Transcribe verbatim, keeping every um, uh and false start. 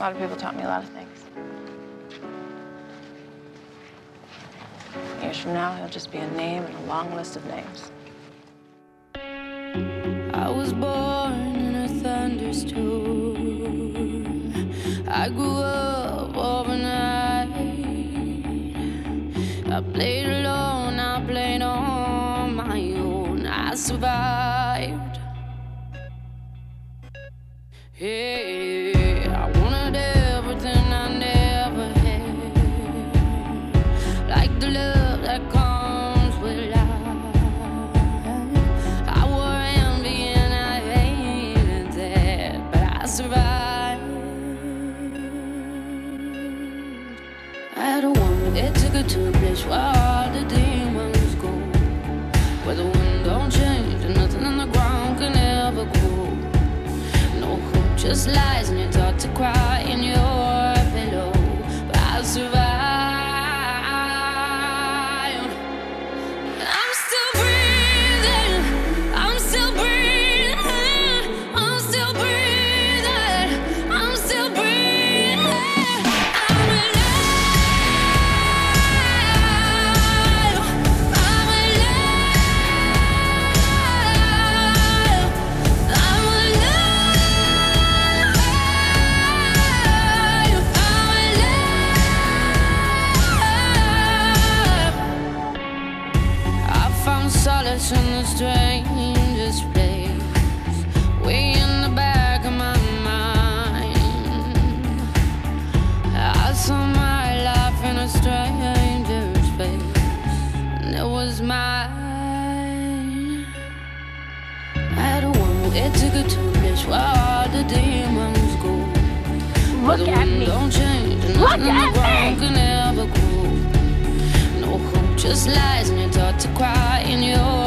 lot of people taught me a lot of things. Years from now, he'll just be a name in a long list of names. I was born in a thunderstorm. I grew up overnight. I played alone, I played on my own. I survived. Hey, I wanted everything I never had, like the love that comes with life. I wore envy and I hated that, but I survived. I had a woman that took her to a place where all the demons go, where the wind don't change and nothing on the ground can ever grow. No hope, just lies, and you're taught to cry in your pillow. But I survived. I'm still breathing. I'm still breathing. I'm still breathing. I'm still breathing. I'm alive. I'm alive. I'm alive. I found solace in the strangest place, way in the back of my mind. I saw my life in a stranger's face, and it was mine. I had a woman that took her to a place where all the demons go. Where the Look at wind me. don't change and Look nothing on the at ground me. can ever grow. No hope, just lies, and you're taught to cry in your